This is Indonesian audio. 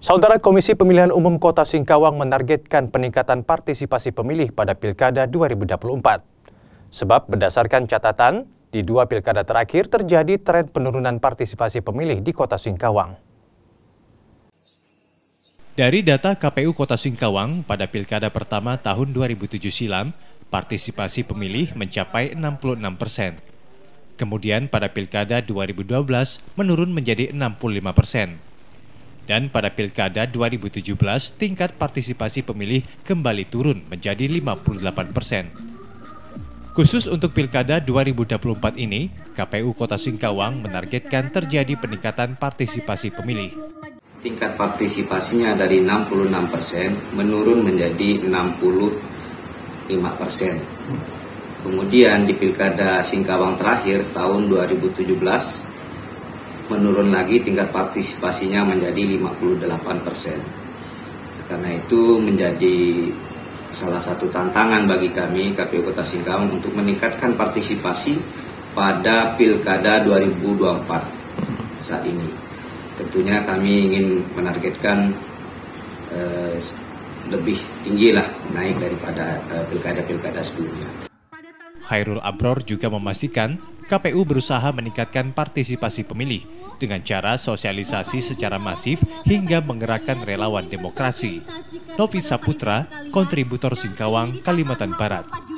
Saudara, Komisi Pemilihan Umum Kota Singkawang menargetkan peningkatan partisipasi pemilih pada Pilkada 2024. Sebab berdasarkan catatan, di 2 pilkada terakhir terjadi tren penurunan partisipasi pemilih di Kota Singkawang. Dari data KPU Kota Singkawang, pada pilkada pertama tahun 2007 silam, partisipasi pemilih mencapai 66%. Kemudian pada pilkada 2012 menurun menjadi 65%. Dan pada pilkada 2017, tingkat partisipasi pemilih kembali turun menjadi 58%. Khusus untuk pilkada 2024 ini, KPU Kota Singkawang menargetkan terjadi peningkatan partisipasi pemilih. Tingkat partisipasinya dari 66% menurun menjadi 65%. Kemudian di pilkada Singkawang terakhir tahun 2017 menurun lagi tingkat partisipasinya menjadi 58%. Karena itu menjadi salah satu tantangan bagi kami KPU Kota Singkawang untuk meningkatkan partisipasi pada pilkada 2024 saat ini. Tentunya kami ingin menargetkan lebih tinggi lah, naik daripada pilkada-pilkada sebelumnya. Khairul Abror juga memastikan KPU berusaha meningkatkan partisipasi pemilih dengan cara sosialisasi secara masif hingga menggerakkan relawan demokrasi. Novi Saputra, kontributor Singkawang, Kalimantan Barat.